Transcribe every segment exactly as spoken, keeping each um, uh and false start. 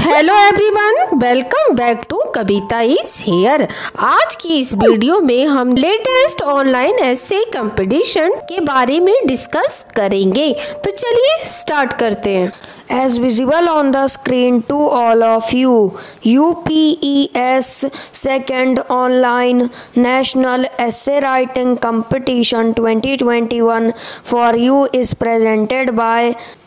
Hello everyone, welcome back to Kavita is here. आज की इस वीडियो में हम लेटेस्ट ऑनलाइन एसे कंपटीशन के बारे में डिस्कस करेंगे। तो चलिए स्टार्ट करते हैं। As visible on the screen to all of you, U P E S Second Online National Essay Writing Competition twenty twenty-one for you is presented by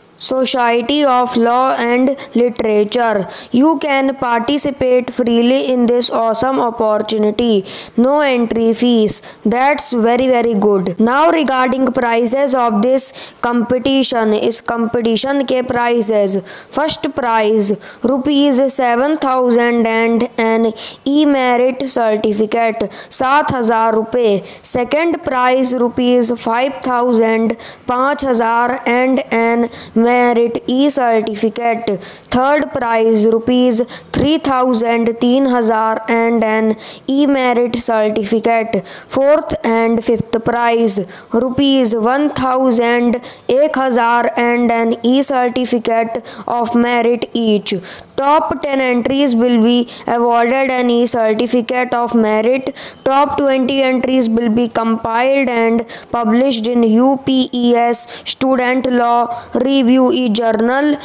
Society of Law and Literature. You can participate freely in this awesome opportunity. No entry fees. That's very very good. Now regarding prizes of this competition, इस competition के prizes. First prize rupees seven thousand and an e-merit certificate सात हजार रुपये. Second prize rupees five thousand पाँच हजार and an merit e-certificate. Third prize rupees three thousand तीन हजार and an e-merit certificate. Fourth and fifth prize rupees one thousand एक हजार and an e-certificate of merit each. Top ten entries will be awarded an e-certificate of merit. Top twenty entries will be compiled and published in U P E S Student Law Review e-Journal.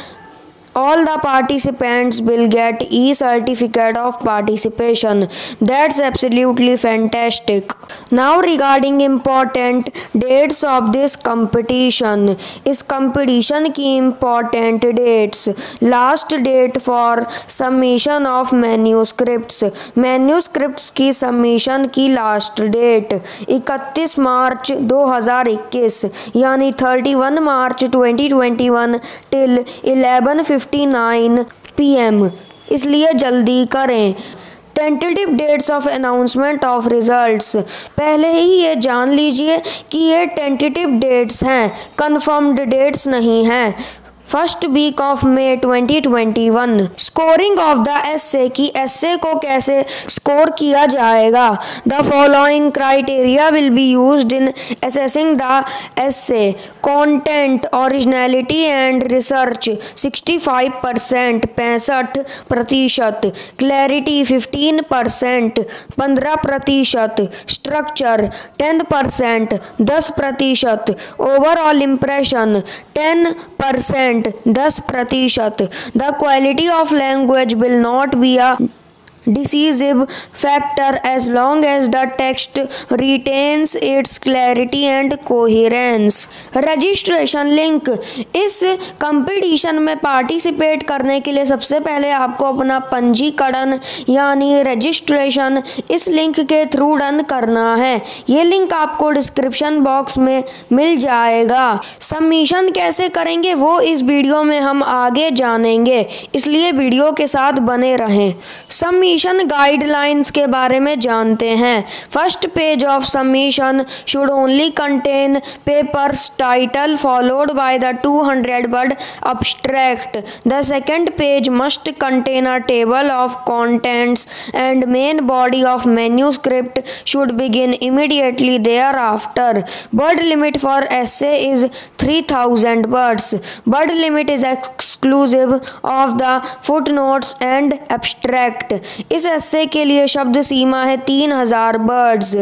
All the participants will get e-certificate of participation. That's absolutely fantastic. Now regarding important dates of this competition. इस competition की important dates. Last date for submission of manuscripts. Manuscripts की submission की last date इकतीस मार्च दो हज़ार इक्कीस यानी इकतीस मार्च twenty twenty-one till eleven fifty-nine p m इसलिए जल्दी करें। Tentative dates of announcement of results, पहले ही ये जान लीजिए कि ये टेंटेटिव डेट्स हैं, कंफर्म्ड डेट्स नहीं हैं। First week of May twenty twenty one. Scoring of the essay की एसे को कैसे स्कोर किया जाएगा। The following criteria will be used in assessing the essay. Content, originality and research sixty five percent पैंसठ प्रतिशत, clarity fifteen percent पंद्रह प्रतिशत, structure ten percent दस प्रतिशत, ओवरऑल इम्प्रेशन टेन परसेंट दस प्रतिशत। The quality of language will not be a decisive factor as long as the text retains its clarity and coherence. Registration link, इस competition में participate करने के लिए सबसे पहले आपको अपना पंजीकरण यानी रजिस्ट्रेशन इस लिंक के थ्रू डन करना है। ये लिंक आपको डिस्क्रिप्शन बॉक्स में मिल जाएगा। सबमिशन कैसे करेंगे वो इस वीडियो में हम आगे जानेंगे, इसलिए वीडियो के साथ बने रहें। सबमिशन गाइडलाइंस के बारे में जानते हैं। First page of submission should only contain papers title followed by the two hundred word abstract. The second page must contain a table of contents and main body of manuscript should begin immediately thereafter. Word limit for essay is three thousand words. Word limit is exclusive of the footnotes and abstract. इस एस्से के लिए शब्द सीमा है तीन हजार words.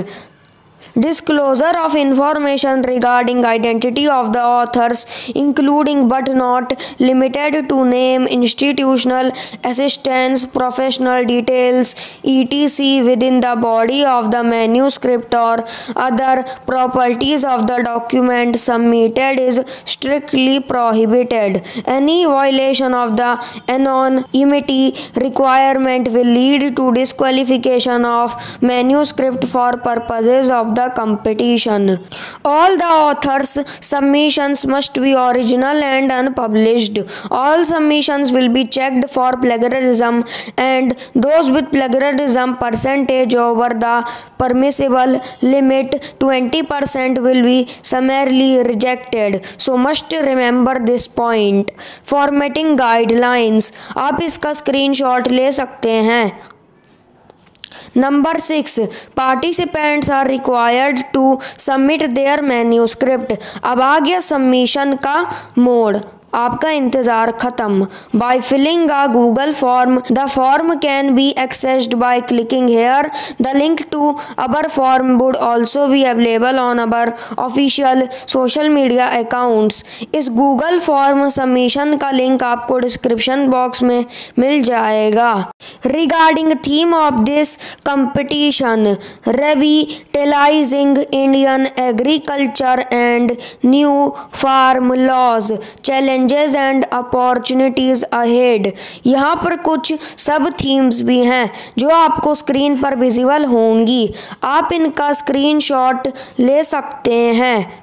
Disclosure of information regarding identity of the authors, including but not limited to name, institutional assistance, professional details, et cetera within the body of the manuscript or other properties of the document submitted is strictly prohibited. Any violation of the anonymity requirement will lead to disqualification of manuscript for purposes of the competition. All the authors' submissions must be original and unpublished. All submissions will be checked for plagiarism and those with plagiarism percentage over the permissible limit twenty percent will be summarily rejected. So must remember this point. Formatting guidelines, आप इसका screenshot ले सकते हैं। Number six, participants are required to submit their manuscript. अब आ गया submission का mode. आपका इंतज़ार ख़त्म। By filling a Google form, the form can be accessed by clicking here. The link to our form would also be available on our official social media accounts. इस Google form submission का link आपको description box में मिल जाएगा। Regarding theme of this competition, revitalising Indian agriculture and new farm laws, challenges and opportunities ahead. यहाँ पर कुछ सब थीम्स भी हैं जो आपको स्क्रीन पर विजिबल होंगी। आप इनका स्क्रीनशॉट ले सकते हैं।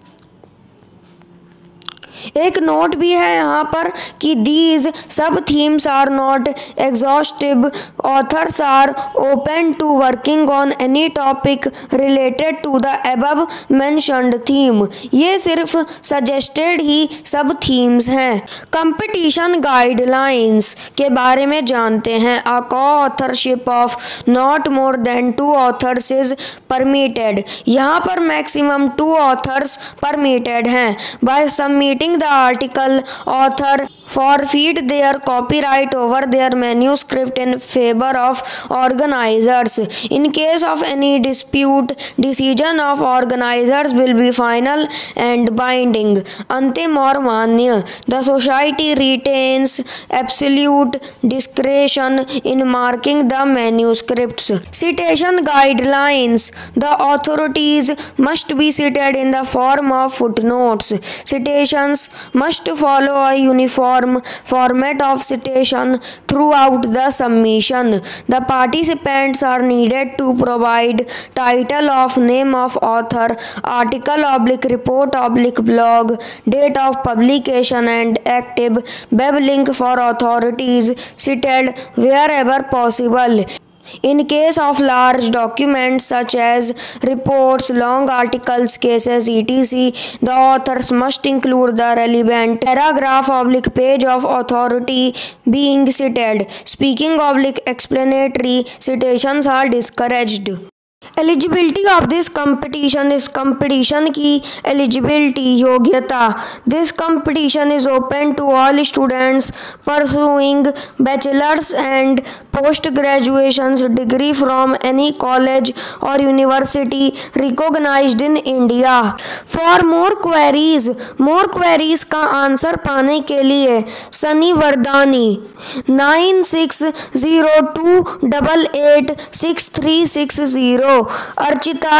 एक नोट भी है यहाँ पर कि दीज सब themes are not exhaustive, authors are open to working on any topic related to the above mentioned theme. ये सिर्फ सजेस्टेड ही सब थीम्स हैं। कंपटीशन गाइडलाइंस के बारे में जानते हैं। A co-authorship of not more than two authors is permitted. यहाँ पर मैक्सिमम टू ऑथर्स परमिटेड हैं। By submitting the article, author forfeit their copyright over their manuscript in favor of organizers. In case of any dispute, decision of organizers will be final and binding. अंतिम और मान्य। The society retains absolute discretion in marking the manuscripts. Citation guidelines. The authorities must be cited in the form of footnotes. Citations must follow a uniform format of citation throughout the submission. The participants are needed to provide title of name of author, article oblique report oblique blog, date of publication and active web link for authorities cited wherever possible. In case of large documents such as reports, long articles, cases, et cetera, the authors must include the relevant paragraph oblique page of authority being cited. Speaking oblique explanatory citations are discouraged. Eligibility of this competition, इस competition की eligibility योग्यता। This competition is open to all students pursuing bachelors and post graduation degree from any college और university recognised in India. For more queries, more queries का answer पाने के लिए Sunny Vardani nine six zero two double eight six three six zero, Archita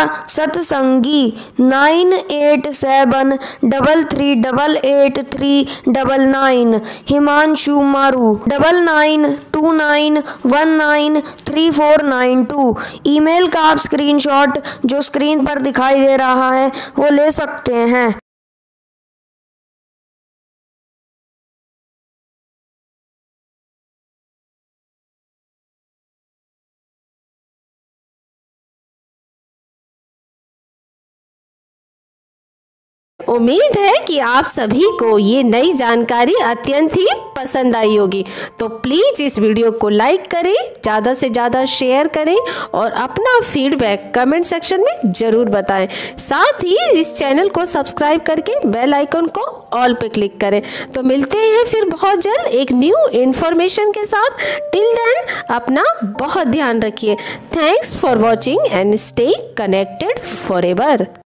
Satsangi nine eight seven double three double eight three double nine, Himanshu मारू double nine two nine one nine three four nine two. Email का आप screenshot जो screen पर दिखाई दे रहा है वो ले सकते हैं। उम्मीद है कि आप सभी को ये नई जानकारी अत्यंत ही पसंद आई होगी। तो प्लीज़ इस वीडियो को लाइक करें, ज़्यादा से ज़्यादा शेयर करें और अपना फीडबैक कमेंट सेक्शन में ज़रूर बताएं। साथ ही इस चैनल को सब्सक्राइब करके बेल आइकन को ऑल पे क्लिक करें। तो मिलते हैं फिर बहुत जल्द एक न्यू इन्फॉर्मेशन के साथ। टिल देन अपना बहुत ध्यान रखिए। Thanks for watching and stay connected for ever.